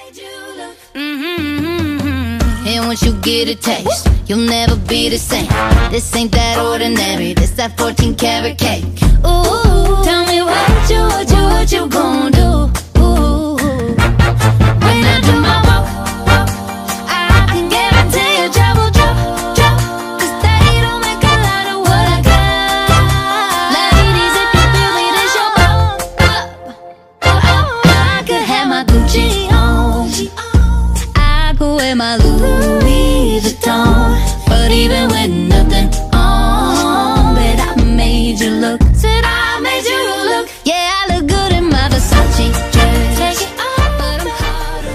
And once you get a taste, you'll never be the same. This ain't that ordinary, this that 14 karat cake. Ooh, tell me what you gon' do? Ooh, when I do my walk, I can guarantee you trouble, cause they don't make a lot of what I got. Ladies, if you feel me, this your I could have my Gucci on, I could wear my Louis Vuitton, but even with nothing on, bet I made you look. Said I made you look. Yeah, I look good in my Versace dress. Take it off, but I'm harder.